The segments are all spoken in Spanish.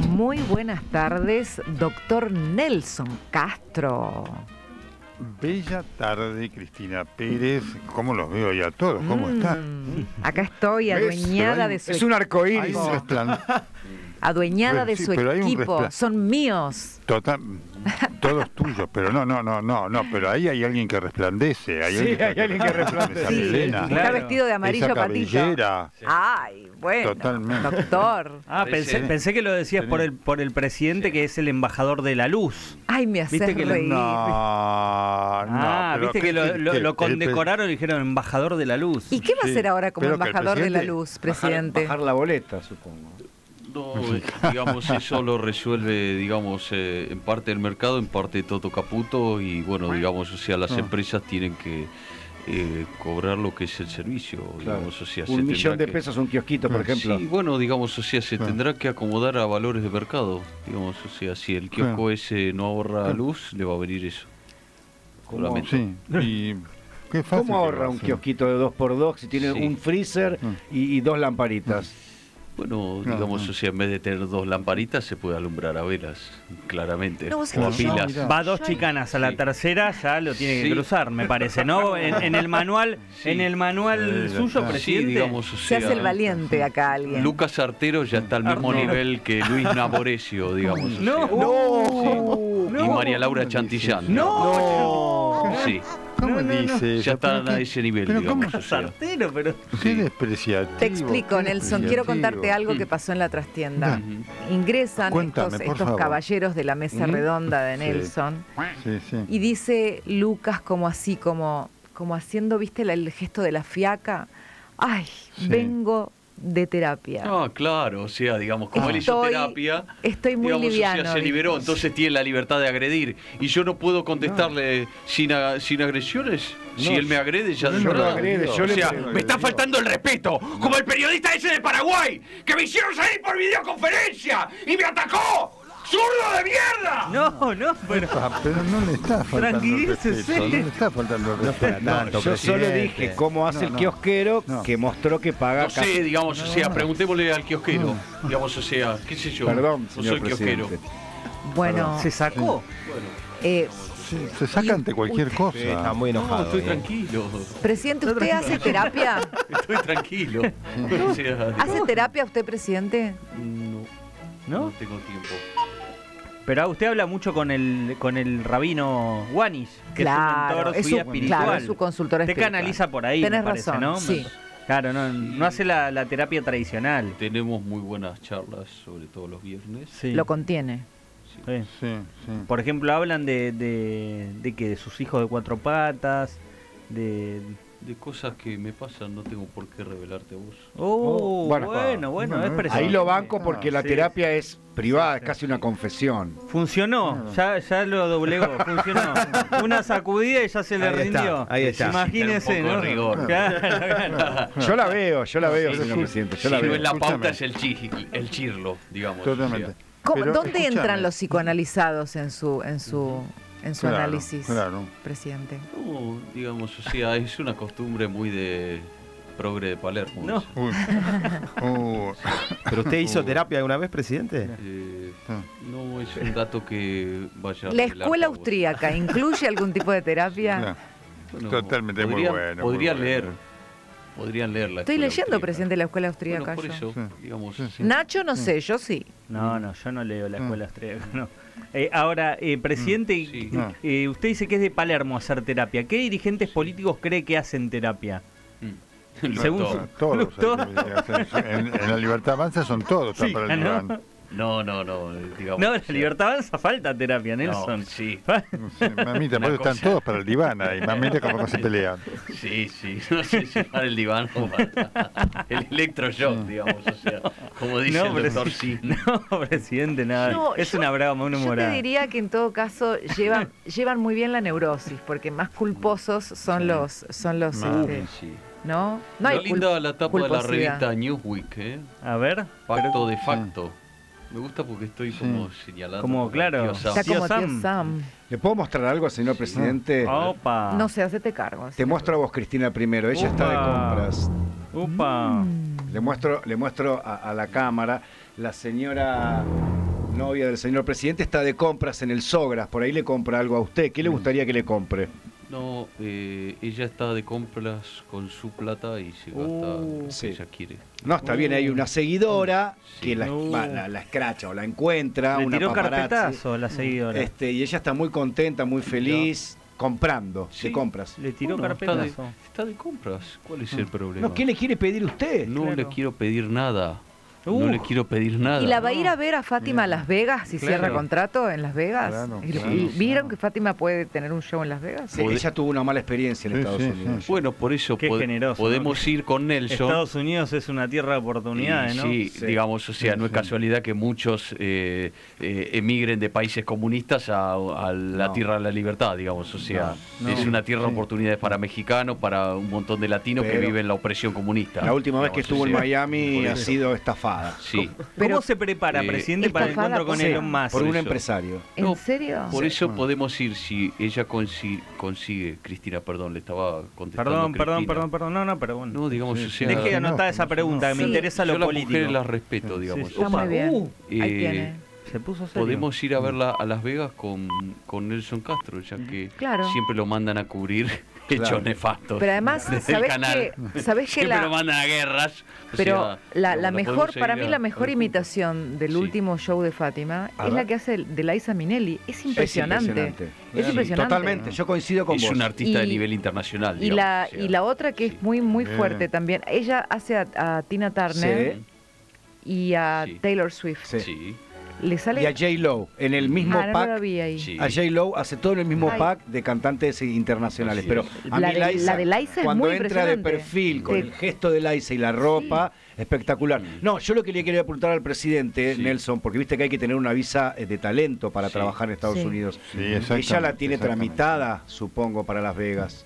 Muy buenas tardes, doctor Nelson Castro. Bella tarde, Cristina Pérez. ¿Cómo los veo ya todos? ¿Cómo están? Acá estoy adueñada de su Es un arcoíris. adueñada de su equipo. Son míos. Total, todos tuyos, pero no, pero ahí hay alguien que resplandece. Hay alguien que resplandece. Esa Sí, melena, está vestido de amarillo esa patito. cabellera. Ay, bueno, Totalmente. doctor. Pensé que lo decías por el presidente, que es el embajador de la luz. Ay, me haces ¿Viste que reír. Pero viste que lo condecoraron y dijeron embajador de la luz. ¿Y qué va a hacer ahora como pero que el embajador de la presidente- luz, presidente? Bajar la boleta, supongo. No, digamos, eso lo resuelve, digamos, en parte el mercado, en parte Toto Caputo y, bueno, digamos, o sea, las empresas tienen que cobrar lo que es el servicio, digamos, o sea, Un millón de pesos un kiosquito, por ejemplo. Sí, bueno, digamos, o sea, se tendrá que acomodar a valores de mercado, digamos, o sea, si el kiosco ese no ahorra luz, le va a venir eso. Solamente. Sí, y qué fácil. ¿Cómo ahorra un kiosquito de 2x2 si tiene Sí. un freezer y dos lamparitas? Bueno, digamos, o sea, en vez de tener dos lamparitas, se puede alumbrar a velas, claramente, No, vos o a sabés que yo- pilas. Mirá. Va dos chicanas, a la tercera ya lo tiene que Sí. cruzar, me parece, ¿no? En el manual, Sí. en el manual suyo, Sí, presidente. Sí, digamos, o Se sea, hace el valiente acá alguien. Lucas Artero ya está al mismo Artero. nivel que Luis Naborecio, digamos. o No, sea. no, Y María Laura Chantillán. no. Sí, ¿Cómo dice? ya están a ese nivel, pero digamos. ¿cómo? o sea. Sartero, pero Qué despreciativo. Te explico, qué Nelson. Quiero contarte despreciativo. algo que pasó en la trastienda. Ujú. Ingresan Cuéntame, por estos favor. caballeros de la mesa redonda de Nelson Sí, sí. y dice Lucas como así, como haciendo, ¿viste el gesto de la fiaca? Ay, Sí. vengo de terapia. Ah, claro, o sea, digamos, como él hizo terapia, Estoy muy digamos, liviano. o sea, se liberó, dijo. entonces tiene la libertad de agredir. Y yo no puedo contestarle sin agresiones. Si él me agrede, ya de yo lo verdad. agrede, yo O le sea, agredió. me está faltando el respeto, como el periodista ese de Paraguay, que me hicieron salir por videoconferencia y me atacó. ¡Zurdo de mierda! no, pero Pero no le está faltando el Tranquilícese. respeto. No le está faltando el respeto. Yo solo dije cómo hace el kiosquero que mostró que paga No sé, digamos, o sea, preguntémosle al kiosquero. Digamos, o sea, qué sé yo. Perdón, no soy señor kiosquero. presidente. Bueno, se sacó. Sí, se saca ante cualquier cosa. Está muy No, enojado. estoy tranquilo. presidente, ¿usted hace terapia? Estoy tranquilo. O sea, ¿Hace terapia usted, presidente? no tengo tiempo. Pero usted habla mucho con el rabino Wanis, que Claro, es su mentor, su guía espiritual. claro, es su consultor Usted espiritual. canaliza por ahí, Tenés me parece, razón, ¿no? sí. Claro, no hace la terapia tradicional. Tenemos muy buenas charlas, sobre todo los viernes. Sí. Lo contiene. Sí. Sí, sí. Por ejemplo, hablan de que de sus hijos de cuatro patas, de... De cosas que me pasan, no tengo por qué revelarte a vos. Bueno, bueno, es presidente. Ahí lo banco porque la sí. terapia es privada, es casi una confesión. Funcionó, ya lo doblegó, funcionó. Una sacudida y ya se le Ahí está, rindió. ahí está. Imagínese, Un poco ¿no? de rigor. Claro. Yo la veo, señor Sí, presidente, yo si la no veo. es la pauta, Escúchame. es el chirlo, digamos. Totalmente. o sea. Pero ¿Dónde escúchame. entran los psicoanalizados en su Claro, análisis, claro. presidente? No, digamos, o sea, es una costumbre muy de progre de Palermo. No. eso. Uy. ¿Pero usted hizo terapia alguna vez, presidente? No es un dato que vaya a ¿La revelarte escuela a vos. austríaca incluye algún tipo de terapia? Claro. Bueno, Totalmente, muy bueno, Podrían muy leer. bueno. Podrían leer la Estoy escuela leyendo, austríaca. presidente, la escuela austríaca. Bueno, por yo. eso, Sí. digamos. Sí, sí. Nacho no sé, yo sí. No, yo no leo la escuela austríaca, no. Ahora, presidente, Sí. usted dice que es de Palermo hacer terapia. ¿Qué dirigentes políticos cree que hacen terapia? Los Según dos. su- Todos. En la Libertad Avanza son todos. Están Sí, para el ¿no? diván. No, digamos. No, o la sea, libertad avanza, falta terapia, Nelson. No, sí. Sí, mamita, por eso están todos para el diván ahí. Mamita, como se pelean. Sí, no sé si para el diván o para el electroshock, digamos, o sea, como dice el doctor sí. No, presidente, nada. No, es yo- una brava, una Yo te humorada. diría que en todo caso llevan muy bien la neurosis, porque más culposos son los No. Sí. ¿no? No hay Qué linda la tapa de la culposidad. revista Newsweek, ¿eh? A ver. Pacto de facto. Me gusta porque estoy como señalando. Como, claro. tío Sam. Está como Tío tío Sam. Sam. ¿Le puedo mostrar algo, señor presidente? Opa. No sé, hacete cargo. Te muestro a vos, Cristina, primero. Ella está de Upa. compras. Upa. Le muestro a la cámara. La señora novia del señor presidente, está de compras en el Sogras. Por ahí le compra algo a usted. ¿Qué le gustaría que le compre? No, ella está de compras con su plata y se gasta lo que ella quiere. No, está bien, hay una seguidora que la escracha o la encuentra. Le una tiró paparazzi. carpetazo a la seguidora. Y ella está muy contenta, muy feliz, comprando, Sí. de compras. Le tiró Bueno, carpetazo. está de compras. ¿Cuál es el problema? No, ¿qué le quiere pedir usted? No Claro. le quiero pedir nada. No le quiero pedir nada. ¿Y la va a ir a ver a Fátima a Las Vegas si Claro. cierra contrato en Las Vegas? Claro, ¿Y claro. ¿Vieron que Fátima puede tener un show en Las Vegas? Sí, ella tuvo una mala experiencia en Sí, Estados sí, Unidos. sí. Bueno, por eso Qué generoso, podemos ¿no? ir con Nelson. Estados Unidos es una tierra de oportunidades, ¿no? Sí, digamos, o sea, no es casualidad que muchos emigren de países comunistas a la No. tierra de la libertad, digamos, o sea, No. es una tierra de oportunidades para mexicanos, para un montón de latinos que Pero viven la opresión comunista. La última vez que digamos, estuvo o en sea, Miami por ha eso. sido estafada. Sí, ¿Cómo se prepara, presidente, para el estafada encuentro con por- Elon Musk? Por un eso. empresario. ¿En No, serio? por eso podemos ir si ella consigue, Cristina, perdón, le estaba contestando Perdón, Cristina. perdón, no, pero bueno. No, digamos, o sea, Deje de no, anotar esa pregunta, que me Sí. interesa yo lo las político. mujeres las respeto, digamos. sí. Está muy bien. Eh, Ahí tiene. Se puso serio. Podemos ir a verla a Las Vegas con Nelson Castro, ya que Claro. siempre lo mandan a cubrir hechos nefastos. Pero además, desde el ¿sabés canal. sabés que Siempre la- lo mandan a guerras. o Pero sea, la la mejor, podemos para ir mí a- la a mejor ver juntos. imitación del Sí. último show de Fátima A es la ver. que hace de Liza Minnelli. Es impresionante. Es impresionante. Totalmente, yo coincido con Es vos. un artista de Y- nivel internacional. Y digamos, o sea. la otra que es muy muy Bien. fuerte también. Ella hace a Tina Turner y a Sí. Taylor Swift. Sí. Sí, Le sale Y a J-Lo, en el mismo no la pack. vi ahí. sí. A J-Lo hace todo en el mismo Ay. pack de cantantes internacionales. Así Pero es. a La mí de- Liza, la de Liza es cuando muy entra de impresionante. perfil, con Te- el gesto de Liza y la ropa, espectacular. No, yo lo que le quería preguntar al presidente, Sí. Nelson, porque viste que hay que tener una visa de talento para Sí. trabajar en Estados Sí. Unidos. Sí, Ella la exactamente, tiene exactamente. tramitada, supongo, para Las Vegas.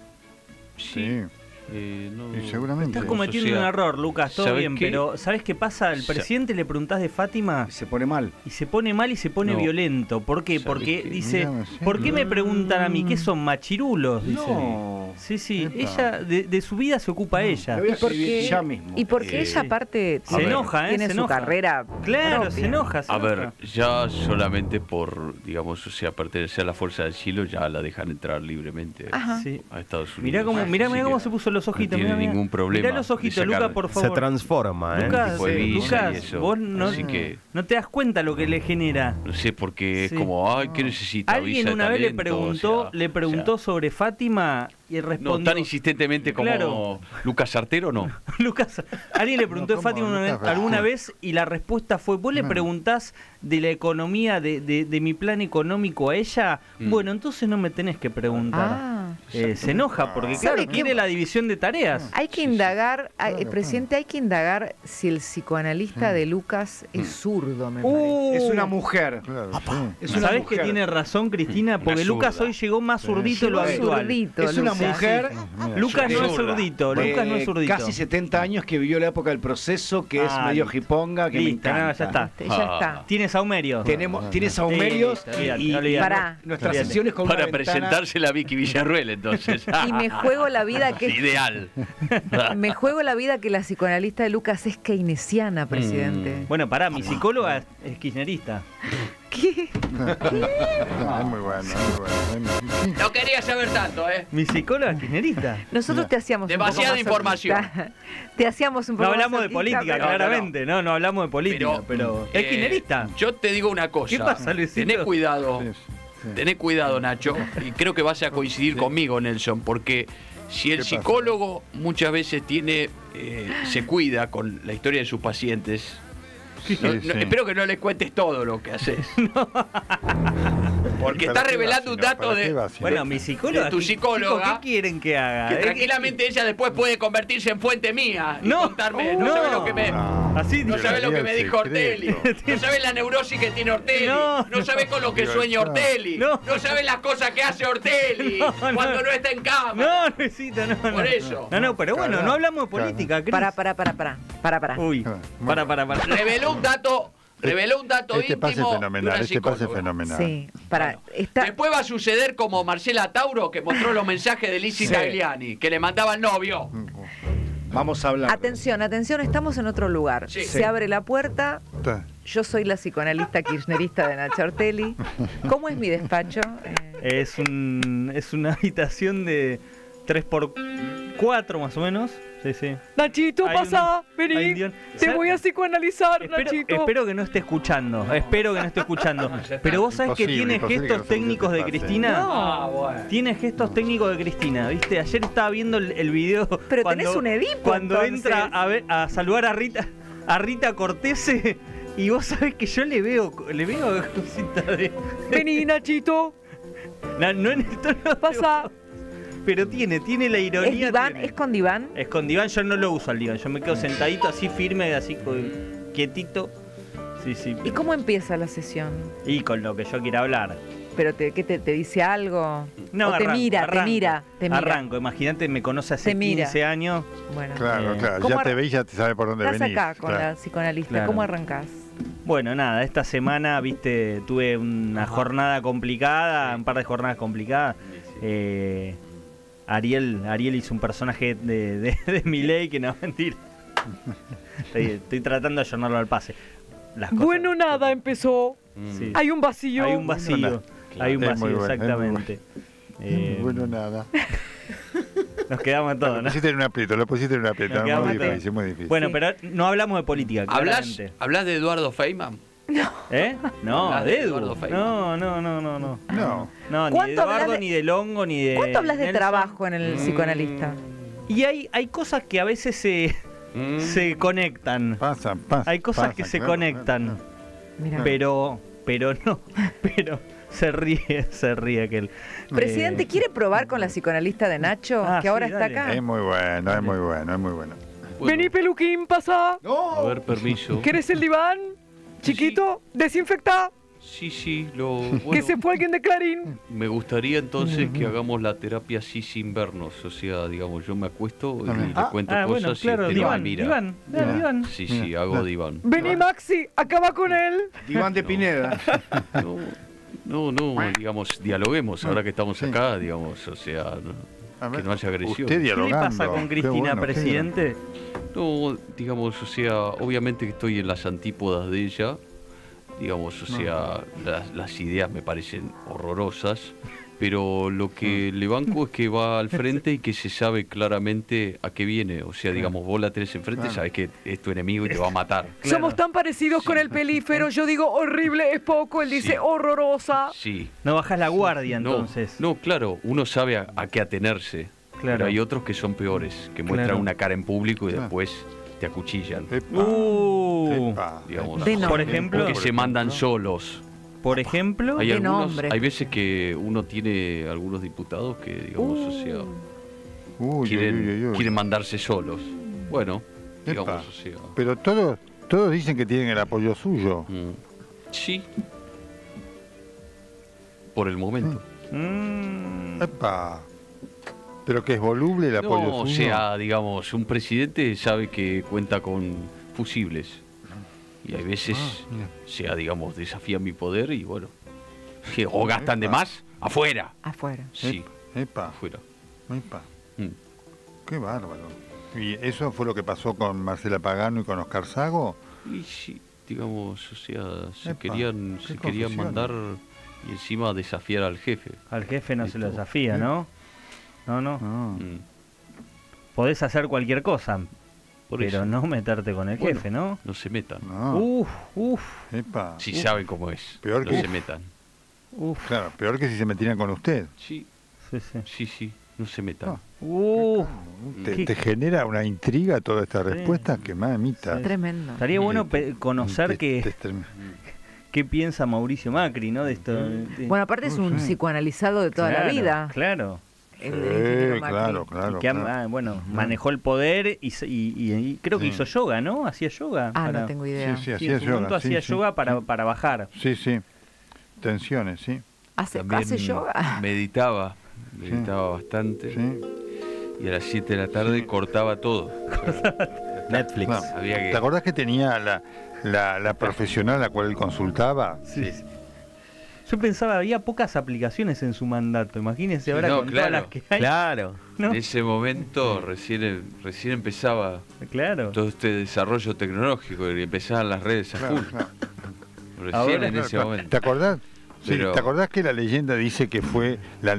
Sí, No, y seguramente. Estás cometiendo o sea, un error, Lucas, todo ¿sabes bien, qué? pero ¿sabes qué pasa? Al presidente le preguntás de Fátima Y se pone mal. y se pone mal y se pone No. violento. ¿Por qué? ¿Sabes Porque qué? dice, Mirá, sí. ¿por qué me preguntan a mí? ¿Qué son machirulos? Dice. No. Sí, sí, Epa. ella, de su vida se ocupa ella. Me voy a Y porque, escribir ya mismo. y porque Eh, ella aparte se tiene, enoja, tiene se su enoja. carrera Claro, propia. se enoja. A ver, ya solamente por, digamos, o sea, pertenecer a la fuerza del cielo, ya la dejan entrar libremente Ajá. Sí. a Estados Unidos. Mirá cómo, Así mirá que cómo se puso los ojitos. No tiene mirá, mirá. ningún problema. Mirá los ojitos, de sacar Lucas, por Se favor. transforma, ¿eh? Lucas, tipo de visa y Lucas, eso. vos no, Así que, no te das cuenta lo que le genera. no sé, porque Sí. es como, ay, ¿qué necesita? Alguien visa de una vez le talento? preguntó, O sea, le preguntó sobre Fátima y respondió. no tan insistentemente como Claro. Lucas Sartero, no. Lucas, alguien le preguntó No, de ¿cómo? Fátima Lucas alguna Sartero. vez y la respuesta fue, ¿vos le No. preguntás de la economía, de mi plan económico a ella? Bueno, entonces no me tenés que preguntar. Ah. Se enoja porque, ¿Sabe claro, qué? quiere la división de tareas. Hay que indagar, Claro, presidente, hay que indagar si el psicoanalista de Lucas es zurdo, me parece. Es una mujer. Claro, sí. Es una ¿Sabés que mujer. tiene razón, Cristina? Porque Lucas zurda. hoy llegó más zurdito de lo Llegó habitual. zurdito, Es una Lucas. mujer Mira, Lucas no es Zurda. zurdito, de Lucas no es zurdito. casi 70 años que vivió la época del proceso, que es Ah, medio listo. jiponga, que Listo, me no, encanta. ya está. Ya Ah. está. Tiene saumerios. Tiene saumerios Sí, olvídate, y olvídate. Pará. nuestras Olvídate. sesiones con Para una ventana- presentársela a Vicky Villarruel, entonces. Y me juego la vida que Ideal. me juego la vida que la psicoanalista de Lucas es keynesiana, presidente. Bueno, pará, mi psicóloga es kirchnerista. ¿Qué? Es muy bueno, muy bueno. No quería saber tanto, ¿eh? Mi psicóloga es kirchnerista. Nosotros te hacíamos Demasiada un poco más información. masoquista. Te hacíamos un No poco hablamos más de política, masoquista, pero- claramente. No hablamos de política, pero es kirchnerista. Yo te digo una cosa. ¿Qué pasa, Luisito? Tenés cuidado. Sí, sí. Tenés cuidado, Nacho. Y creo que vas a coincidir conmigo, Nelson, porque si el ¿Qué pasa? psicólogo muchas veces se cuida con la historia de sus pacientes. Sí, sí. Espero que no les cuentes todo lo que haces. Porque ¿Para está qué revelando va, un si no? dato ¿Para qué de va, si no? Bueno, mi psicóloga. de tu psicóloga, Chicos, ¿qué quieren que haga? que tranquilamente ella después puede convertirse en fuente mía y No, contarme. No, no. sabes lo que me. No. Así No dice. sabes lo que el me dijo Ortelli. secreto. No sabes la neurosis que tiene Ortelli. No, No sabes con lo que no. sueña Ortelli. No. No sabes las cosas que hace Ortelli No, cuando no. no está en cama. No, Luisito, no. Por eso. No, pero bueno, Claro. no hablamos de política, Cris. Para. Uy, Bueno. para. Reveló un dato Este pase íntimo de fenomenal, una este pase psicóloga. fenomenal. Sí, para. Bueno, Está, Después va a suceder como Marcela Tauro, que mostró los mensajes de Lizzie Sí. Tagliani, que le mandaba al novio. Vamos a hablar. Atención, atención, estamos en otro lugar. Sí. Se abre la puerta. Yo soy la psicoanalista kirchnerista de Nacha Ortelli. ¿Cómo es mi despacho? Es una habitación de 3x4 más o menos. Sí, sí. Nachito, Hay pasa, hay vení. un guión. Te voy a psicoanalizar, Nachito. Espero que no esté escuchando. Espero que no esté escuchando. Pero vos sabés que Imposible, tiene imposible gestos que los técnicos de oyentes Cristina. No. Tiene gestos técnicos de Cristina, ¿viste? Ayer estaba viendo el video. Pero tenés un Edipo, Cuando entonces. entra a saludar a Rita Cortese. Y vos sabés que yo le veo cositas de. Vení, Nachito, No en el tono. pasa. Pero tiene la ironía. ¿Es diván? tiene. ¿Es con diván? Es con diván, yo no lo uso al diván. Yo me quedo sentadito así firme, así quietito. Sí, sí. ¿Y cómo empieza la sesión? Y con lo que yo quiera hablar. ¿Pero ¿qué te dice algo? No, ¿O te arranco, mira, arranco. te mira? Arranco, imagínate, me conoce hace Te mira. 15 años. Bueno, Claro, claro. ¿Cómo Ya te ve y ya te sabe por dónde estás venís. acá con claro. la psicoanalista. Claro. ¿Cómo arrancás? Bueno, nada, esta semana, viste, tuve una jornada complicada, un par de jornadas complicadas. Ariel hizo un personaje de Milei que no, mentira. Estoy tratando de ayornarlo al pase. Las cosas- Bueno, nada, empezó. Sí. Hay un vacío. Hay un vacío. Bueno, Hay un es muy vacío, bueno, es muy exactamente. Bueno, nada. Nos quedamos todos, Lo ¿no? pusiste en un aprieto, lo pusiste en un aprieto. Nos quedamos Muy todos. difícil, muy difícil. Bueno, Sí. pero no hablamos de política, ¿Hablas claramente. de Eduardo Feynman? ¿Eh? No, Hablas de de Edu. Eduardo Feynman. No. No. No, ni de ¿Cuánto hablas Eduardo, de- ni de Longo, ni de. ¿Cuánto hablas de Nelson. trabajo en el psicoanalista? Y hay cosas que a veces se conectan. Pasa. Hay cosas pasa, que se claro, conectan. claro. Mira. Pero no. Pero se ríe aquel. Presidente, ¿quiere probar con la psicoanalista de Nacho? Ah, que ahora sí, está dale. acá. Es muy bueno, es muy bueno, es muy bueno. Bueno, Vení, peluquín, pasa. a ver, permiso. ¿Querés el diván? Chiquito, desinfectá. Sí, Que bueno, se fue alguien de Clarín. me gustaría entonces que hagamos la terapia así sin vernos. O sea, digamos, yo me acuesto y le cuento Ah, cosas bueno, y claro, usted no me diván, mira. diván, Diván. diván. Sí, hago diván. Vení, Maxi, acaba con él. Diván de Pineda. No, digamos, dialoguemos ahora que estamos Sí. acá, digamos, o sea, A ver, que no haya agresión. Usted ¿Qué le dialogando. pasa con Qué Cristina, bueno, qué presidente? No, digamos, o sea, obviamente que estoy en las antípodas de ella, digamos, o sea, las ideas me parecen horrorosas, pero lo que le banco es que va al frente y que se sabe claramente a qué viene, o sea, digamos, vos la tenés enfrente, Claro. sabés que es tu enemigo y te va a matar. Claro. Somos tan parecidos con el pelífero. Yo digo horrible, es poco. Él dice Sí. horrorosa. Sí. No bajás la guardia No, entonces. no, claro, uno sabe a qué atenerse, Claro. pero hay otros que son peores, que muestran Claro. una cara en público y Claro. después te acuchillan. Epa, epa, Digamos, De epa. Por nombre. ejemplo, o que se mandan solos. Por ejemplo, Hay De algunos, nombre. hay veces que uno tiene algunos diputados que, digamos, o sea, Uy, quieren, uy, uy, uy. quieren mandarse solos. Bueno, digamos, Epa. o sea, Pero todos dicen que tienen el apoyo suyo. sí, por el momento. Epa. Pero que es voluble el apoyo No, o suyo. sea, digamos, un presidente sabe que cuenta con fusibles. Y hay veces, mira. sea, digamos, desafían mi poder y bueno, o gastan de más, afuera. Afuera. Sí, Epa, afuera. epa. Mm. Qué bárbaro. ¿Y eso fue lo que pasó con Marcela Pagano y con Oscar Sago? Y sí, digamos, o sea, se Epa, querían qué mandar confusión. y encima desafiar al jefe. al jefe no se lo Listo. desafía, ¿no? No. Mm. Podés hacer cualquier cosa, Por pero eso, no meterte con el Bueno. jefe, ¿no? no se metan. No. Uf. Epa. Si saben cómo es, Peor no que- se metan. Claro, peor que si se metieran con usted. Sí, Sí. sí, no se metan. Ah. ¿Qué- ¿Te genera una intriga toda esta respuesta? Que mamita. Sí. Tremendo. Estaría bueno conocer Te- qué piensa Mauricio Macri, ¿no? De esto. de- Bueno, aparte es un Sí. psicoanalizado de toda la Claro, vida. Claro. el ingeniero Sí, Macri. claro, Y claro. que claro. manejó el poder y creo que Sí. hizo yoga, ¿no? Hacía yoga. Ah, no tengo idea. Sí, Sí, hacía en su momento yoga. sí, hacía sí. yoga para bajar. Sí. Tensiones, sí. ¿Hace yoga? Meditaba bastante. Sí. Y a las 7 de la tarde cortaba todo. Netflix. Claro. Había que... ¿Te acordás que tenía la profesional a la cual él consultaba? Sí. Yo pensaba, había pocas aplicaciones en su mandato. Imagínense ahora No, con todas las que hay. Claro. ¿No? En ese momento recién empezaba Claro. todo este desarrollo tecnológico y empezaban las redes a Claro, full. claro. Recién Ahora- en ese momento. ¿Te acordás? Sí, Pero- ¿te acordás que la leyenda dice que fue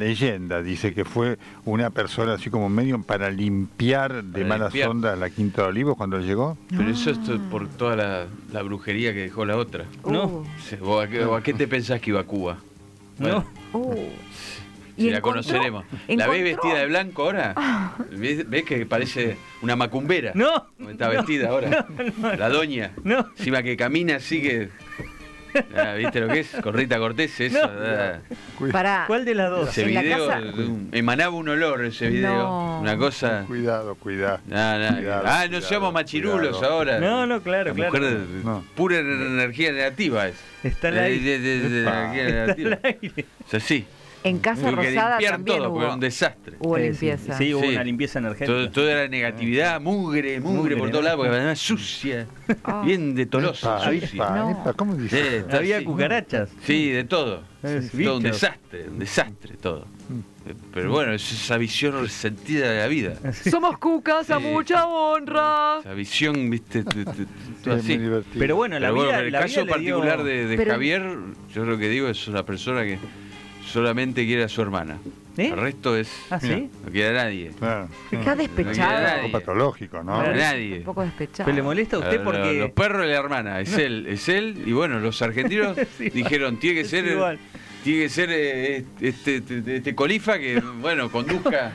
una persona así como medio para limpiar de Para malas limpiar. ondas la Quinta de Olivos cuando llegó? Pero eso es por toda la brujería que dejó la otra. No. ¿Vos a qué te pensás que iba a Cuba? No. Si ¿Y la encontró? conoceremos. ¿La ves ¿Encontró? vestida de blanco ahora? ¿Ves que parece una macumbera? No. ¿Cómo está vestida ahora? La doña. No. Encima que camina así que... Ah, ¿viste lo que es? Con Rita Cortés, eso. No. ah. Para, ¿Cuál de las dos? Ese En la video casa- emanaba un olor ese video. No. Una cosa... Cuidado. Cuidado. Cuidado, No seamos machirulos cuidado. ahora. No, no, claro, La claro. mujer No. pura energía negativa es. Está al aire. De Epa. energía Está negativa. al aire. O sea, sí. en Casa Tuve que Rosada limpiar también todo, porque era hubo, un desastre. hubo Sí, limpieza. Sí, hubo Sí. una limpieza energética. Todo era negatividad, mugre Mugre, por ¿no? todos lados, porque además sucia, Ah. bien de tolosa, Epa, sucia. No. epa, ¿cómo dices? Está Había así. cucarachas. Sí, de todo. Es Todo un bichos. desastre todo. Pero bueno, es esa visión resentida de la vida. Somos cucas a Sí. mucha honra. Esa visión, viste, todo Sí, es así. muy divertido. Pero bueno, la Pero bueno, vida, en el la caso vida le dio- particular de Pero- Javier, yo lo que digo es una persona que solamente quiere a su hermana. ¿Eh? El resto es... ¿Ah, sí? No quiere a nadie. Claro, sí. Está No despechado. quiere Un poco patológico, ¿no? A Claro. nadie. Un poco despechado. ¿Pero le molesta a usted Los porque perros y la hermana, es él, y bueno, los argentinos Sí, dijeron, tiene que es ser igual. este colifa que, bueno, conduzca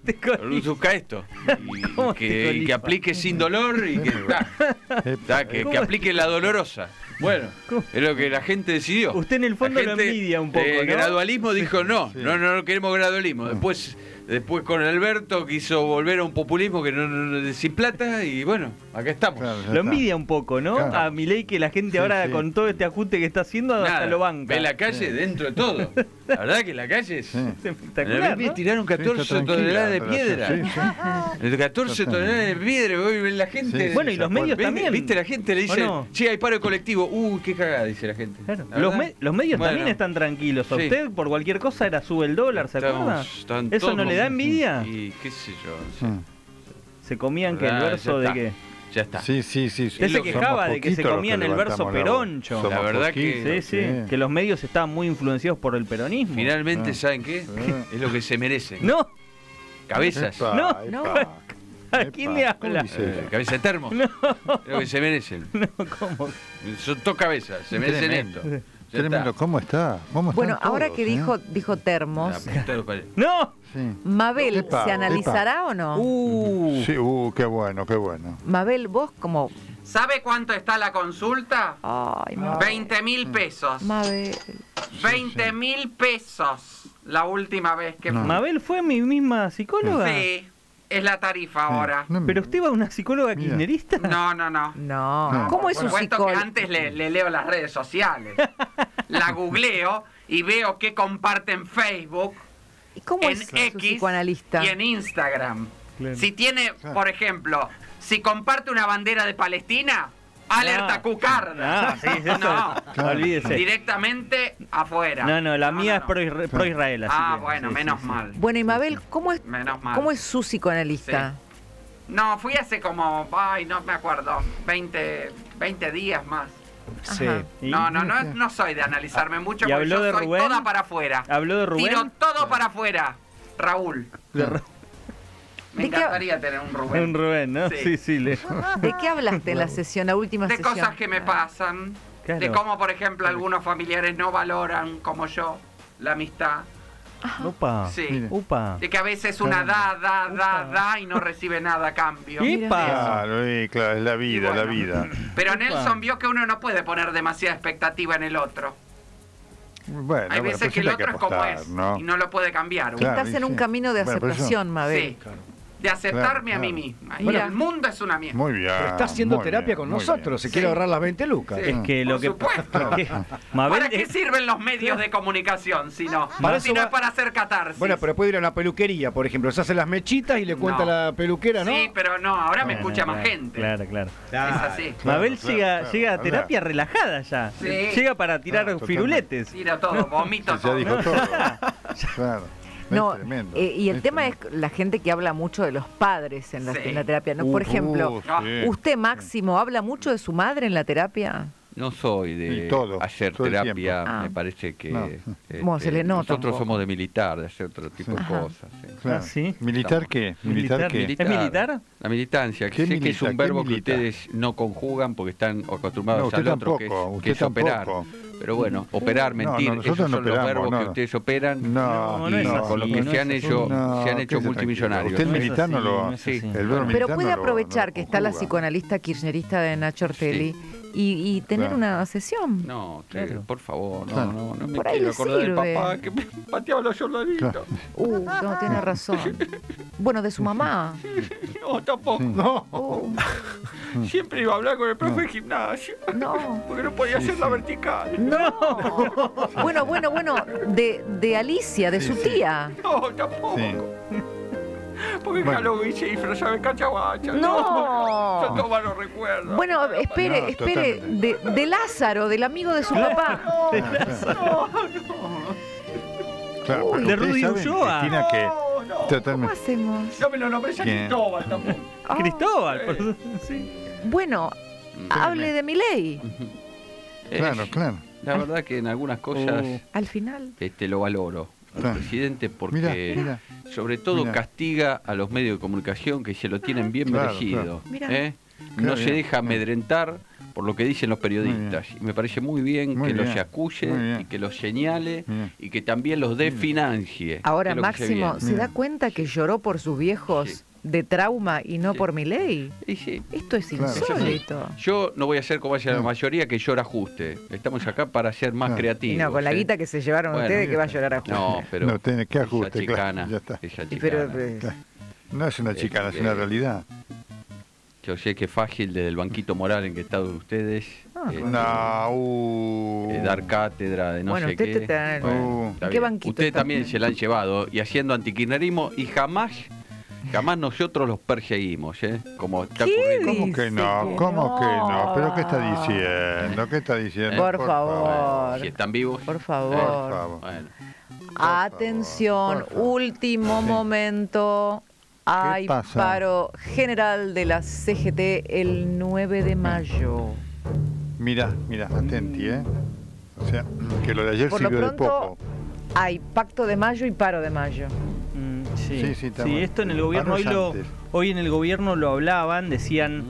esto, ¿Cómo y que te colifa? aplique sin dolor y que, que ¿Cómo? aplique la dolorosa. Bueno, ¿Cómo? es lo que la gente decidió. Usted en el fondo La lo gente, envidia un poco, ¿no? gradualismo dijo no, Sí. no queremos gradualismo. Después con Alberto quiso volver a un populismo que no sin plata y bueno, acá estamos. Claro, ya Lo está. envidia un poco, ¿no? Claro. A Milei, que la gente Sí, ahora sí. con todo este ajuste que está haciendo hasta Nada, lo banca. ve la calle dentro de todo. La verdad que la calle es... Sí. Es espectacular, ¿no? Tiraron 14 Sí, está toneladas de tranquila, piedra. sí, sí. 14 Está toneladas de piedra, hoy ven la gente. Sí, Bueno, y se los acuerda. medios también. ¿Viste? La gente le dice, ¿O no? sí, hay paro colectivo. Qué cagada, dice la gente. Claro. La Los, verdad, los medios bueno, también están tranquilos. A sí. usted por cualquier cosa era sube el dólar, ¿se acuerda? están ¿Eso todos no le da con- envidia? Y qué sé yo. Sí. Se comían que el Ah, verso ya de está. que... Ya está. Sí. Usted se Somos quejaba de que se poquitos los comían el verso levantamos la voz. peroncho. Somos La verdad que- poquitos, Sí, que los medios estaban muy influenciados por el peronismo. Finalmente, Ah. ¿saben qué? Sí. Es lo que se merecen. No, Cabezas. Epa, No, epa, no. ¿a epa. quién le ¿Cómo habla? dice eso? Cabeza de termo. No. Es lo que se merecen. No, ¿cómo? Son dos cabezas. Se merecen Tremendo. esto. Ya Tremendo, está. ¿cómo está? ¿Cómo Bueno, están ahora todos, que eh? dijo termos, La puta de los parientes. ¡No! Sí. Mabel, Epa, ¿se analizará o no? Sí, qué bueno, qué bueno. Mabel, vos como... ¿Sabe cuánto está la consulta? Ay, Mabel. 20.000 pesos. Mabel. 20.000 pesos. La última vez que No. fui. ¿Mabel fue mi misma psicóloga? Sí, es la tarifa ahora. No me- ¿Pero usted va a una psicóloga Mira. kirchnerista? No. No. ¿Cómo es Por un supuesto que psicólogo? antes le leo las redes sociales. La googleo y veo qué comparte en Facebook, ¿Y cómo en es su X psicoanalista? y en Instagram. Claro. Si tiene, Claro. por ejemplo, si comparte una bandera de Palestina, alerta No. cucarda. Ah, sí, eso. No. Olvídese. Directamente afuera. No, la mía es no. pro Israel. así Ah, que- bueno, sí, menos sí, sí. mal. Bueno, y Mabel, ¿cómo es Menos mal. su psicoanalista? No, fui hace como, no me acuerdo, 20 días más. Sí. Ajá. ¿Y? No soy de analizarme mucho ¿Y porque habló yo de soy Rubén? toda para afuera. ¿Habló de Rubén? Tiro todo para afuera. Raúl. Me ¿De qué- encantaría tener un Rubén. Un Rubén, ¿no? Sí. Sí, ¿De qué hablaste en la sesión, la última De sesión? cosas que me pasan. Claro. De cómo, por ejemplo, algunos familiares no valoran, como yo, la amistad. Upa. Sí. Mira. Upa. De que a veces una da y no recibe nada a cambio. ¡Epa! Claro, claro, es la vida, Y bueno. la vida. Pero Upa. Nelson vio que uno no puede poner demasiada expectativa en el otro. Bueno, Hay bueno, veces pero que el siempre hay otro es como apostar, es ¿no? y no lo puede cambiar. uno. Claro. Estás en un sí. camino de Bueno, pero eso- aceptación, Mabel. Sí. de aceptarme Claro, a mí claro. misma. Y Mira. el mundo es una mierda. Muy bien. Pero está haciendo muy terapia bien, con muy nosotros, se Sí. quiere ahorrar las 20 lucas. Sí. Es que Por lo que supuesto. que Mabel ¿Para qué sirven los medios de comunicación si no? Para Si eso no va- es para hacer catarsis. Bueno, pero puede ir a una peluquería, por ejemplo. Se hace las mechitas y le cuenta No. la peluquera, ¿no? Sí, pero no, ahora me No, escucha no, más claro, gente. Claro, claro. Es así. Claro, Mabel claro, llega, claro. llega a terapia relajada ya. Sí. Llega para tirar Claro, firuletes. Tiro todo, vomito Ya todo. dijo todo. Claro. No, Es tremendo. y el es tema tremendo. es la gente que habla mucho de los padres en la, Sí. en la terapia. ¿No? Por ejemplo, sí. usted, Máximo, ¿habla mucho de su madre en la terapia? No soy de Y todo, hacer todo el terapia, tiempo. Ah. me parece que No. Bueno, se le nota un nosotros poco. somos de militar, de hacer otro tipo de Ajá. cosas. sí. Claro. Ah, ¿sí? ¿Militar qué? ¿Militar qué? Militar. ¿Es militar? La militancia, ¿Qué que sé que es milita? un ¿Qué verbo que milita? ustedes no conjugan porque están acostumbrados No, usted al otro, tampoco, que usted es operar. tampoco. Pero bueno, operar, No, mentir, no, nosotros esos no son los operamos, verbos que no. ustedes operan No, no es y así, con los que no se han es así. hecho, No, se han hecho quédese multimillonarios. tranquilo. Usted No es militar así, no lo no es sí, así. el verbo Pero militar puede no lo- aprovechar no que está la conjuga. psicoanalista kirchnerista de Nacho Ortelli y tener Claro. una sesión. No, Claro. por favor, no, Claro. no me Por ahí quiero le acordar del sirve. papá que me pateaba los soldaditos. Claro. No, tiene razón. Bueno, de su mamá. No, tampoco. No. Siempre iba a hablar con el profe de gimnasio. No. Porque no podía hacer la vertical. No. Bueno, de Alicia, de su tía. No, tampoco. Sí. Porque Bueno. Halloween se disfrazaba de cachaguacha. No. Son todos malos recuerdos. Bueno, espere, No, espere, de Lázaro, del amigo de su papá. Claro, Uy. pero De ustedes Rudy saben, Ulloa. Cristina, que ¿Cómo totalmente... hacemos? No me lo nombres a ¿Quién? Cristóbal tampoco. Ah, Cristóbal. Sí. Bueno, hable de Milei. Claro, claro. La verdad que en algunas cosas Al final. lo valoro al Claro. presidente porque Mira. sobre todo Mira. castiga a los medios de comunicación que se lo tienen bien Claro, merecido. claro. Mira. No Claro, se bien. deja amedrentar por lo que dicen los periodistas. Y me parece muy bien Muy que los bien. acuse Muy bien. y que los señale Bien. y que también los desfinancie. Ahora, que es lo que se Máximo, viene. ¿se da cuenta que lloró por sus viejos Sí. de trauma y no Sí. por Milei? Y sí, Esto es Claro. insólito. yo no voy a ser como hace la No. mayoría que llora ajuste. Estamos acá para ser más Claro. Y creativos. no, con la ¿eh? guita que se llevaron Bueno, ustedes, que va a llorar a justo. No, pero No tiene que esa ajuste, claro, chicana, ya está. esa Y pero, chicana. Claro. No es una chicana, es una realidad. Yo sé que es fácil desde el banquito moral en que están ustedes No, dar cátedra de no Bueno, sé usted qué. te está- Bueno, está ¿en qué bien. banquito Ustedes está? también se la han llevado y haciendo antikirchnerismo y jamás nosotros los perseguimos, ¿eh? Como está ¿Qué ocurriendo. ¿Cómo que Dice no? que ¿Cómo que no? no. ¿Pero qué está diciendo? ¿Qué está diciendo? Por favor. Si están vivos. Por Por favor. favor. Bueno, Atención, por favor. último Sí. momento. Hay pasa? paro general de la CGT el 9 de mayo. Mira, atenti, ¿eh? O sea, que lo de ayer Por lo sirvió de pronto, poco. hay pacto de mayo y paro de mayo. Sí, Sí, sí, está bueno. esto en el gobierno Ah, no es antes. hoy en el gobierno lo hablaban, decían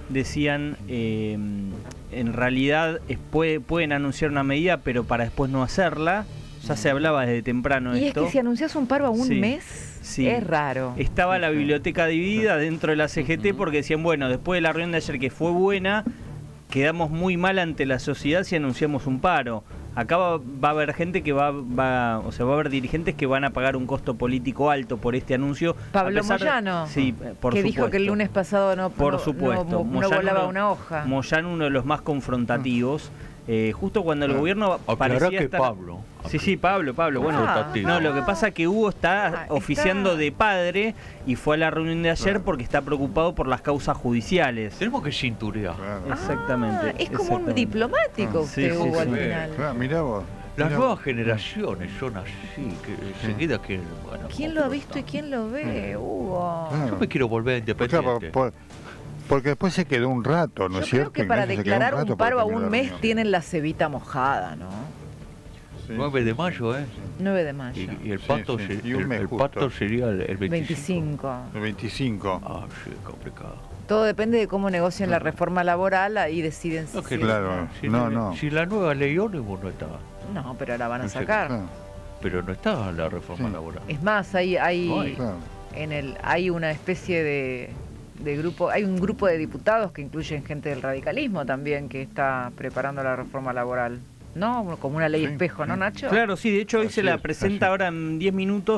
en realidad pueden anunciar una medida, pero para después no hacerla. Ya se hablaba desde temprano Y es esto. que si anuncias un paro a un Sí. mes, Sí. es raro. Estaba la biblioteca dividida dentro de la CGT porque decían, bueno, después de la reunión de ayer que fue buena, quedamos muy mal ante la sociedad si anunciamos un paro. Acá va a haber gente que va a haber dirigentes que van a pagar un costo político alto por este anuncio. Pablo a pesar de- Moyano, sí, por que supuesto. dijo que el lunes pasado no Por supuesto. volaba una hoja. Moyano, uno de los más confrontativos. Justo cuando el gobierno aclará parecía que estar... Pablo. Sí, Pablo. Bueno, no, lo que pasa es que Hugo está oficiando de padre y fue a la reunión de ayer porque está preocupado por las causas judiciales. Tenemos que cinturear. Claro, Exactamente. Es como un exactamente. diplomático usted, Sí, Hugo, sí, al sí. final. claro, mirá vos. Las mirá nuevas vos. generaciones son así, que se queda que... Bueno, ¿Quién lo ha visto y quién lo ve, Hugo? Claro. Yo me quiero volver independiente. Claro, porque después se quedó un rato, ¿no Yo es cierto? creo que para Ignacio se quedó declarar un rato paro a para un terminar la mes reunión. tienen la cebita mojada, ¿no? Sí. 9 de mayo, ¿eh? 9 de mayo. Y el Sí, pato, sí. Y un mes el justo. pato sería el 25. 25. El 25. Ah, sí, complicado. Todo depende de cómo negocian la reforma laboral y deciden si... No, que sí. Claro, no. Si la nueva ley ómnibus no estaba. No, pero la van a No sé, sacar. Claro, Pero no estaba la reforma Sí. laboral. Es más, hay claro. hay una especie de grupo, hay un grupo de diputados que incluyen gente del radicalismo también que está preparando la reforma laboral, ¿no? Como una ley Sí, espejo, ¿no, sí. Nacho? Claro, sí, de hecho hoy Así se la es, presenta así. ahora en 10 minutos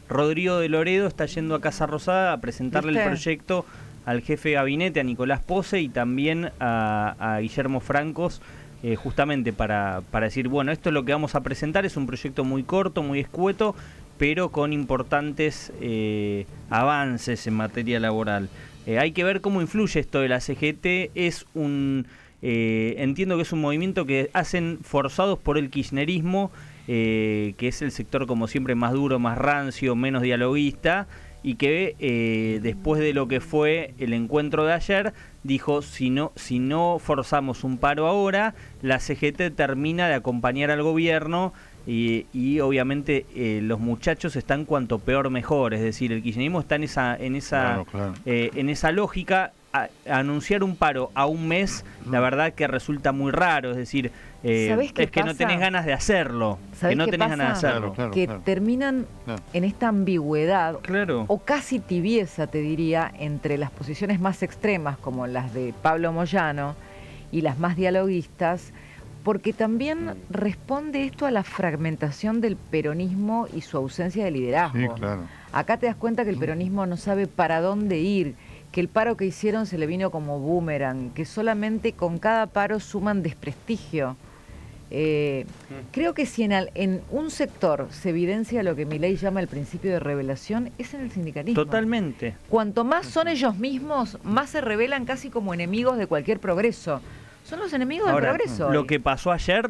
Rodrigo de Loredo está yendo a Casa Rosada a presentarle ¿Viste? el proyecto al jefe de gabinete, a Nicolás Pose, y también a Guillermo Francos, justamente para decir, bueno, esto es lo que vamos a presentar, es un proyecto muy corto, muy escueto, pero con importantes avances en materia laboral. Hay que ver cómo influye esto de la CGT. Entiendo que es un movimiento que hacen forzados por el kirchnerismo, que es el sector como siempre más duro, más rancio, menos dialoguista, y que después de lo que fue el encuentro de ayer, dijo, si no forzamos un paro ahora, la CGT termina de acompañar al gobierno y obviamente los muchachos están cuanto peor mejor, es decir, el kirchnerismo está en esa lógica. Anunciar un paro a un mes, la verdad que resulta muy raro, es decir, es que no tenés ganas de hacerlo, que no tenés ganas de hacerlo. Que terminan en esta ambigüedad, o casi tibieza, te diría, entre las posiciones más extremas, como las de Pablo Moyano, y las más dialoguistas, porque también responde esto a la fragmentación del peronismo y su ausencia de liderazgo. Sí, claro. Acá te das cuenta que el peronismo no sabe para dónde ir, que el paro que hicieron se le vino como boomerang, que solamente con cada paro suman desprestigio. Creo que si en un sector se evidencia lo que Milei llama el principio de revelación, es en el sindicalismo. Totalmente. Cuanto más son ellos mismos, más se revelan casi como enemigos de cualquier progreso. Son los enemigos del progreso. Lo que pasó ayer,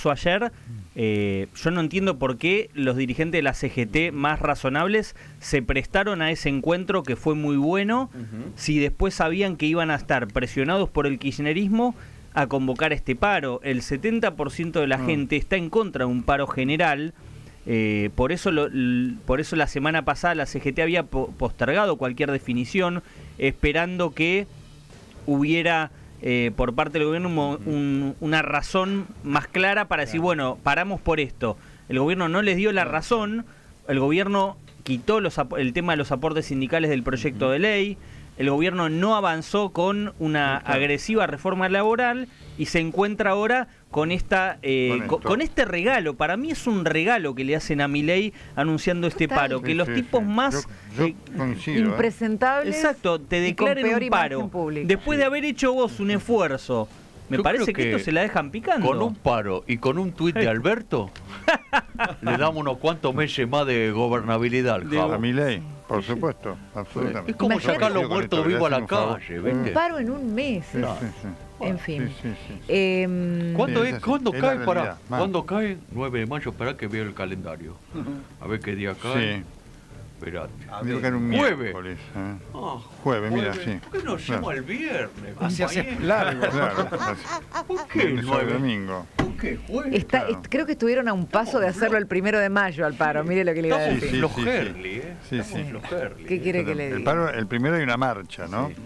yo no entiendo por qué los dirigentes de la CGT más razonables se prestaron a ese encuentro que fue muy bueno, si después sabían que iban a estar presionados por el kirchnerismo a convocar este paro. El 70% de la gente está en contra de un paro general. Por eso la semana pasada la CGT había postergado cualquier definición, esperando que hubiera por parte del gobierno una razón más clara para decir, bueno, paramos por esto. El gobierno no les dio la razón, el gobierno quitó el tema de los aportes sindicales del proyecto de ley, el gobierno no avanzó con una agresiva reforma laboral y se encuentra ahora con con este regalo. Para mí es un regalo que le hacen a Milei anunciando este paro, que los tipos más impresentables, exacto, te declaren un paro después de haber hecho vos un esfuerzo. Me parece que esto se la dejan picando. Con un paro y con un tuit de Alberto le damos unos cuantos meses más de gobernabilidad al a Milei, por supuesto, absolutamente. Es como sacar los muertos vivos a la calle. Un paro en un mes. En fin. ¿Cuándo cae? ¿Cuándo cae? 9 de mayo, espera que vea el calendario. A ver qué día cae. Sí. Esperate. Digo que era un miércoles. Jueves, mira, sí. ¿Por qué no llama el viernes? Así hace largo. ¿Por qué el domingo? ¿Por qué jueves? Creo que estuvieron a un paso de hacerlo el 1 de mayo al paro. Mire lo que le iba a decir. Los Herli, ¿Qué quiere que le diga? El paro, el primero hay una marcha, ¿no? Sí.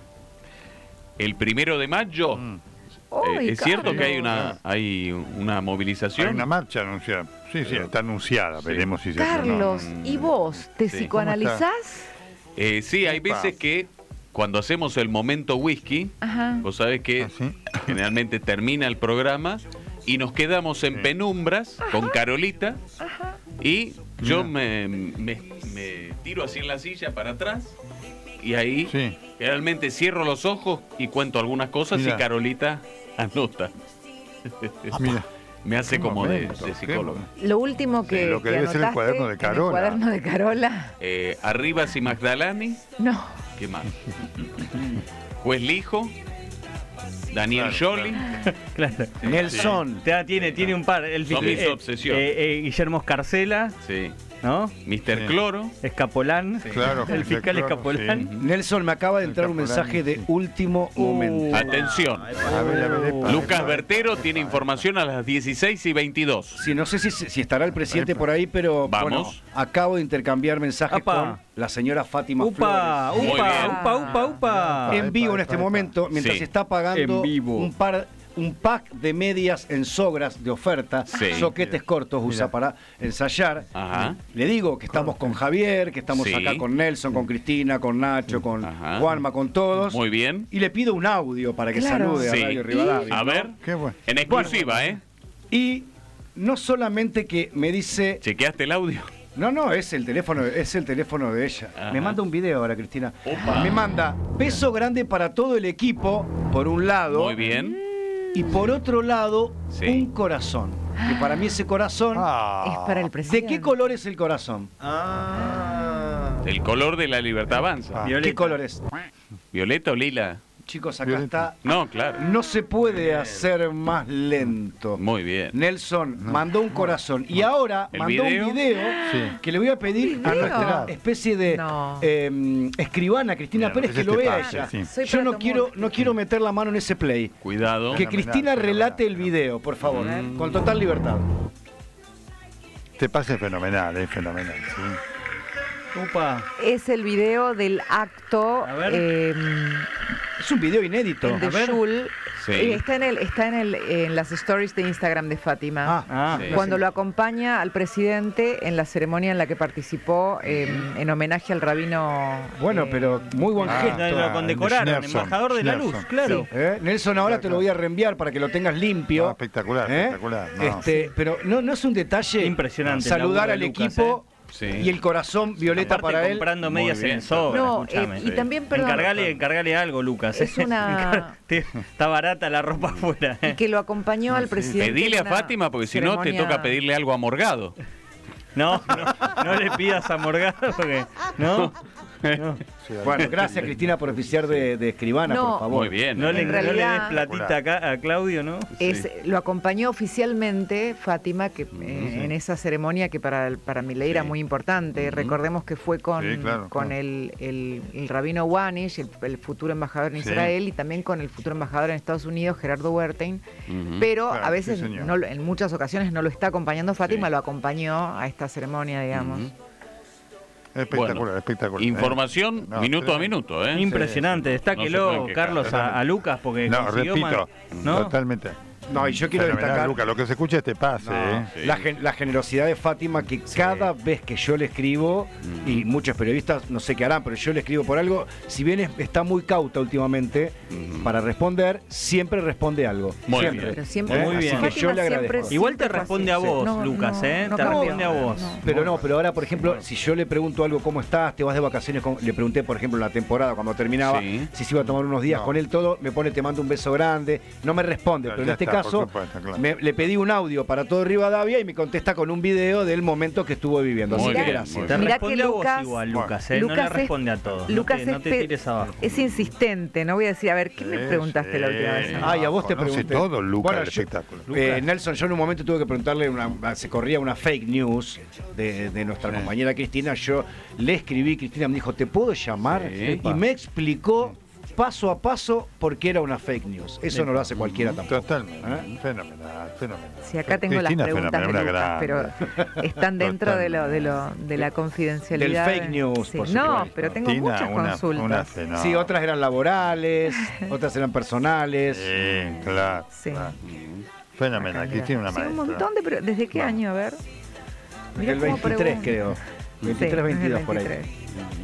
El 1 de mayo. ¿Es cierto que hay una movilización? Hay una marcha anunciada. Sí, está anunciada. Veremos si se hace. Carlos, ¿y vos te psicoanalizás? Sí, hay veces que cuando hacemos el momento whisky, vos sabés que generalmente termina el programa y nos quedamos en penumbras con Carolita y yo me tiro así en la silla para atrás y ahí realmente cierro los ojos y cuento algunas cosas y Carolita anota. Mira. Me hace como de psicólogo. Lo último que lo que debe ser el cuaderno de Carola. ¿El cuaderno de Carola? Arribas y Magdalani. No. ¿Qué más? Juez Lijo. Daniel Scioli. Claro. Nelson. Tiene un par. Son mis obsesiones. Guillermo Escarcela. Sí. ¿No? Mr. Cloro. Escapolán. Claro. El fiscal Escapolán. Sí. Nelson, me acaba de entrar un mensaje de último momento. Atención. A ver, Lucas Bertero tiene información a las 16:22. Sí, no sé si estará el presidente por ahí, pero vamos. Bueno, acabo de intercambiar mensajes con la señora Fátima Flores. Upa. En vivo en este momento, mientras está pagando un pack de medias en Sogras de oferta, soquetes cortos usa para ensayar. Le digo que estamos con Javier, que estamos acá con Nelson, con Cristina, con Nacho, con Juanma, con todos. Muy bien. Y le pido un audio para que salude a Radio Rivadavia. A ver, qué en exclusiva, Y no solamente que me dice... ¿Chequeaste el audio? No, es el teléfono de ella. Ajá. Me manda un video ahora, Cristina. Opa. Me manda beso grande para todo el equipo, por un lado. Muy bien. Y por otro lado, Sí. un corazón. Que para mí ese corazón... Es para el presidente. ¿De qué color es el corazón? El color de la libertad avanza. ¿Qué color es? ¿Violeta o lila? Chicos, acá está. No, claro. No se puede hacer más lento. Muy bien. Nelson mandó un corazón y ahora ¿El mandó video? un video Sí. que le voy a pedir a ¿Video? nuestra especie de No. escribana Cristina Mira, Pérez ese que lo te vea pase, ella. sí. Soy Yo Prato no quiero meter la mano en ese play. Cuidado. Que Cristina Fenomenal, relate fenomenal. el video, por favor, con total libertad. Te pase fenomenal, fenomenal. Sí. Upa. Es el video del acto A ver. Es un video inédito. en The A ver. Shul. Sí. Está en las stories de Instagram de Fátima. Ah, Sí. Cuando lo acompaña al presidente en la ceremonia en la que participó en homenaje al rabino. Bueno, pero muy buen gesto. lo condecoraron, Schneerson, embajador de la luz, Schneerson. claro. Nelson, ahora te lo voy a reenviar para que lo tengas limpio. No, espectacular, espectacular. No. Pero no es un detalle Impresionante el saludar laburo al de Lucas, equipo Sí. y el corazón violeta Aparte, para él. comprando Muy medias en bien. el sobre, No, escúchame. y también, perdón, Encargale algo, Lucas. Es una- Está barata la ropa afuera. y que lo acompañó al presidente. Pedile en a una Fátima porque si no te ceremonia- toca pedirle algo a Morgado. No le pidas a Morgado porque... ¿No? Bueno, gracias Cristina por oficiar de escribana, No. por favor. Muy bien. No le En des realidad- platita acá a Claudio, ¿no? Lo acompañó oficialmente Fátima que en esa ceremonia que para mi ley era muy importante. Recordemos que fue con, Sí, claro, con claro. el rabino Wanish, el futuro embajador en Sí. Israel, y también con el futuro embajador en Estados Unidos, Gerardo Wertheim. Ujú. Pero Claro, a veces, sí, señor. no lo- en muchas ocasiones no lo está acompañando Fátima, Sí. lo acompañó a esta ceremonia, digamos. Ujú. Espectacular, Bueno, espectacular. Información No, minuto a tremendo. minuto, ¿eh? Impresionante. No se Destáquelo, pueden quejar. Carlos, a Lucas porque No, consiguió repito, ¿no? totalmente. No, y yo quiero Fenomenal, destacar Luca, lo que se escucha este pase. No, Sí. la generosidad de Fátima, que cada vez que yo le escribo, y muchos periodistas no sé qué harán, pero yo le escribo por algo, si bien está muy cauta últimamente para responder, siempre responde algo. Muy siempre. bien. Pero siempre, Muy bien. Así que yo le Fátima agradezco. Igual te siempre fue responde a así. vos, No, Lucas, no, ¿eh? no Te cambió. responde a vos. No. Pero ahora, por ejemplo, si yo le pregunto algo, ¿cómo estás? ¿Te vas de vacaciones? Le pregunté, por ejemplo, en la temporada, cuando terminaba, Sí. si se iba a tomar unos días No. con él todo, me pone, te mando un beso grande. No me responde, Claro, pero en ya este está, caso, por supuesto, claro. le pedí un audio para todo Rivadavia y me contesta con un video del momento que estuvo viviendo. Muy Así que bien, gracias. muy Te Mirá responde que a vos Lucas- igual, Lucas, ¿eh? Lucas no le es- responde a todos. Lucas no te tires abajo. es insistente, no voy a decir, a ver, ¿qué me Sí, preguntaste la última vez? sí. Ah, y a vos te Conoce pregunté. todo, Lucas, Bueno, el yo- espectáculo. Nelson, yo en un momento tuve que preguntarle, se corría una fake news de nuestra compañera Cristina. Yo le escribí, Cristina me dijo, ¿te puedo llamar? Sí. Y me explicó paso a paso por qué era una fake news. Eso no lo hace cualquiera tampoco. Totalmente. Fenomenal, fenomenal. Si acá tengo Cristina, las preguntas de fenomenal, Lucas, una pero grande. están dentro de la confidencialidad. Del fake news, Sí. por No, supuesto. pero tengo Cristina, muchas una consultas. fenómena. Sí, otras eran laborales, otras eran personales. Sí, claro. Sí. claro. Fenomenal, Cristina, una Sí, un maestra. montón de... ¿Desde qué año? A ver. Mirá El cómo 23 pregunta. creo. Sí, 23, 22 por ahí. 23.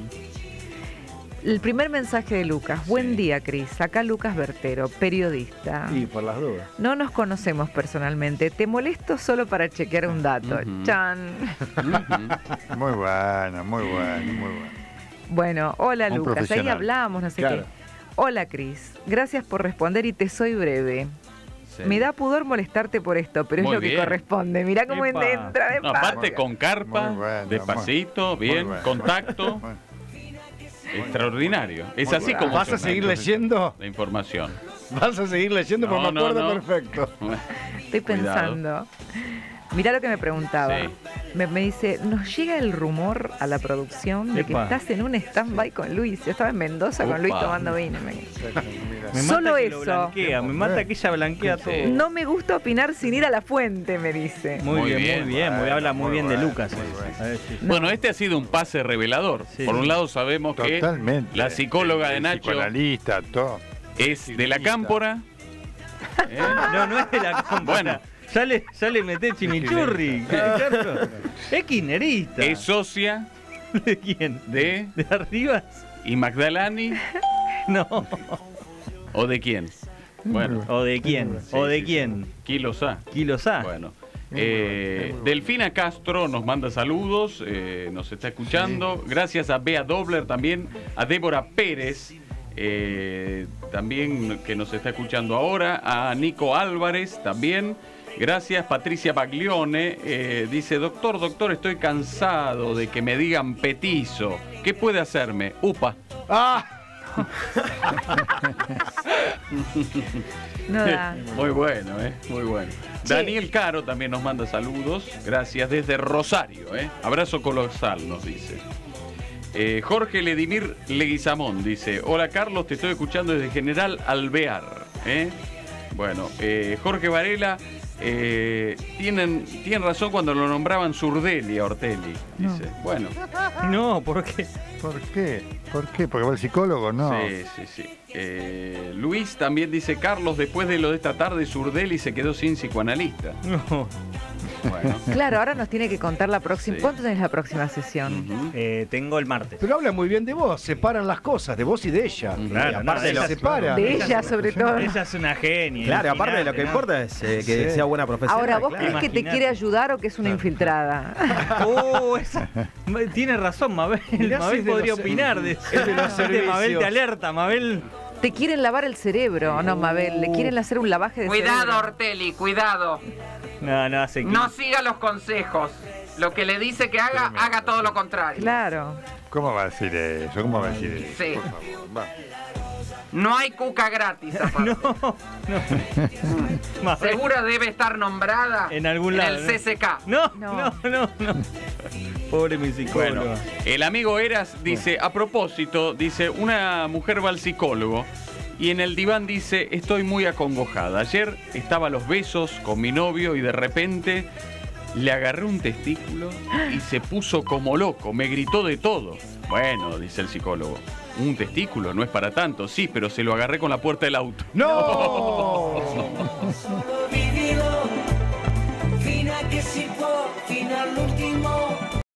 El primer mensaje de Lucas. Buen día, Cris. Acá Lucas Bertero, periodista. Y por las dudas. No nos conocemos personalmente. Te molesto solo para chequear un dato. Ujú. Chan. Muy buena, muy buena, muy buena. Bueno, hola Un Lucas. Ahí profesional. hablamos, no sé Claro. qué. Hola Cris. Gracias por responder y te soy breve. Me da pudor molestarte por esto, pero Muy es lo que bien. corresponde. Mirá cómo Epa. entra de No, aparte con carpa, Muy bueno, despacito, muy bien, bueno. contacto, Bueno, extraordinario. Es Muy así bueno. como ¿Vas a suena seguir leyendo? la información. ¿Vas a seguir leyendo? No, Porque me no, acuerdo no. perfecto. Estoy Cuidado. pensando. Mirá lo que me preguntaba. Sí. Me dice, ¿nos llega el rumor a la producción de que Epa. estás en un stand-by con Luis? Yo estaba en Mendoza con Luis Opa. tomando vino. Me Solo mata que lo eso. blanquea, me mata que ella blanquea todo. No me gusta opinar sin ir a la fuente, me dice. Muy bien, muy bien. bueno, Habla muy muy bien de bueno, Lucas. muy bueno. A ver, sí. Bueno, este ha sido un pase revelador. Sí. Por un lado sabemos que Totalmente. la psicóloga de El Nacho psicoanalista, todo. es de la cámpora. No es de la cámpora. Bueno. Ya le meté chimichurri, Carlos. Es kirchnerista. Es socia ¿De quién? de ¿De Arribas? y Magdalani No. o de quién. Bueno, ¿O de quién? Sí, ¿O de sí, quién? Kilos A. Kilos A. Bueno, Delfina Castro nos manda saludos, nos está escuchando. Gracias a Bea Dobler también, a Débora Pérez, también que nos está escuchando ahora, a Nico Álvarez también. Gracias, Patricia Baglione. Dice, doctor, estoy cansado de que me digan petizo. ¿Qué puede hacerme? UPA. ¡Ah! Muy bueno, muy bueno. Sí. Daniel Caro también nos manda saludos. Gracias, desde Rosario. Abrazo colosal, nos dice. Jorge Ledimir Leguizamón dice, hola Carlos, te estoy escuchando desde General Alvear. Bueno, Jorge Varela, tienen razón cuando lo nombraban Zurdelli a Ortelli, dice. No. Bueno. No, ¿por qué? ¿Por qué? ¿Porque va el psicólogo? No. Sí. Luis también dice, Carlos, después de lo de esta tarde, Zurdelli se quedó sin psicoanalista. No. Bueno. Claro, ahora nos tiene que contar la próxima. Sí. ¿Cuánto tenés la próxima sesión? Tengo el martes. Pero habla muy bien de vos, separan las cosas, de vos y de ella. Claro, aparte ella separa. De ella, sobre todo. Ella es una genia. Claro, aparte de lo que importa es que sea buena profesional. Ahora, ¿vos crees que te quiere ayudar o que es una infiltrada? Tiene razón, Mabel. Mabel podría opinar de eso. Mabel te alerta, Mabel. Te quieren lavar el cerebro, no, Mabel. Le quieren hacer un lavaje de cerebro. Cuidado, Ortelli, cuidado. No siga los consejos. Lo que le dice que haga, haga todo lo contrario. Claro. ¿Cómo va a decir eso? Sí. Por favor, va. No hay cuca gratis, aparte. No. Seguro debe estar nombrada en algún lado. En el CCK. No. Pobre mi psicólogo. Bueno, el amigo Eras dice, a propósito, dice, una mujer va al psicólogo y en el diván dice, estoy muy acongojada. Ayer estaba a los besos con mi novio y de repente le agarré un testículo y se puso como loco, me gritó de todo. Bueno, dice el psicólogo, un testículo no es para tanto, sí, pero se lo agarré con la puerta del auto. ¡No!